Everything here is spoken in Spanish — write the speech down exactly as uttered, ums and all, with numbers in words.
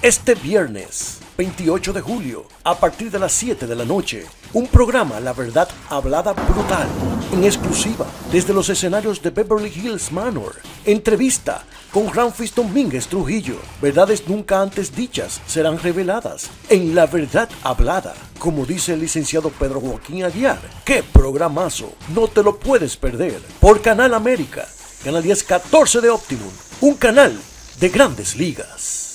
Este viernes veintiocho de julio, a partir de las siete de la noche, un programa La Verdad Hablada Brutal, en exclusiva desde los escenarios de Beverly Hills Manor. Entrevista con Ramfis Domínguez Trujillo. Verdades nunca antes dichas serán reveladas en La Verdad Hablada. Como dice el licenciado Pedro Joaquín Aguiar, ¡qué programazo! No te lo puedes perder. Por Canal América, Canal diez catorce de Optimum, un canal de Grandes Ligas.